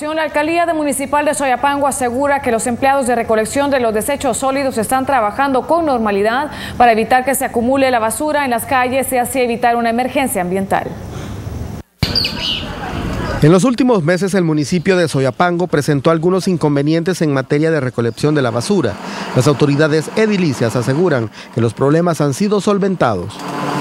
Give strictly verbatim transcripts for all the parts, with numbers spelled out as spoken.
La alcaldía municipal de Soyapango asegura que los empleados de recolección de los desechos sólidos están trabajando con normalidad para evitar que se acumule la basura en las calles y así evitar una emergencia ambiental. En los últimos meses el municipio de Soyapango presentó algunos inconvenientes en materia de recolección de la basura. Las autoridades edilicias aseguran que los problemas han sido solventados.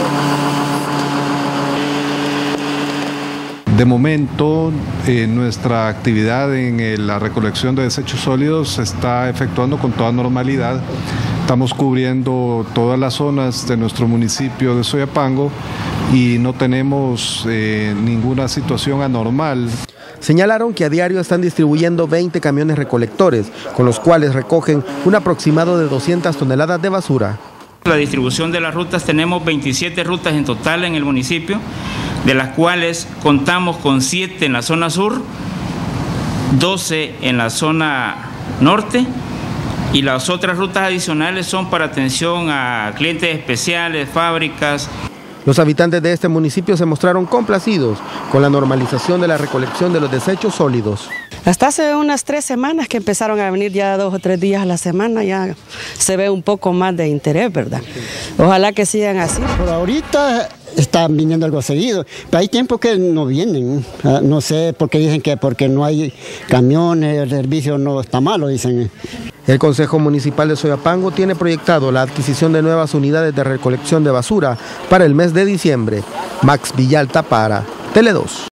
De momento, eh, nuestra actividad en eh, la recolección de desechos sólidos se está efectuando con toda normalidad. Estamos cubriendo todas las zonas de nuestro municipio de Soyapango y no tenemos eh, ninguna situación anormal. Señalaron que a diario están distribuyendo veinte camiones recolectores, con los cuales recogen un aproximado de doscientas toneladas de basura. La distribución de las rutas, tenemos veintisiete rutas en total en el municipio, de las cuales contamos con siete en la zona sur, doce en la zona norte, y las otras rutas adicionales son para atención a clientes especiales, fábricas. Los habitantes de este municipio se mostraron complacidos con la normalización de la recolección de los desechos sólidos. Hasta hace unas tres semanas que empezaron a venir ya dos o tres días a la semana, ya se ve un poco más de interés, ¿verdad? Ojalá que sigan así. Por ahorita están viniendo algo seguido, pero hay tiempo que no vienen. No sé por qué dicen que porque no hay camiones, el servicio no está malo, dicen. El Consejo Municipal de Soyapango tiene proyectado la adquisición de nuevas unidades de recolección de basura para el mes de diciembre. Max Villalta para Tele dos.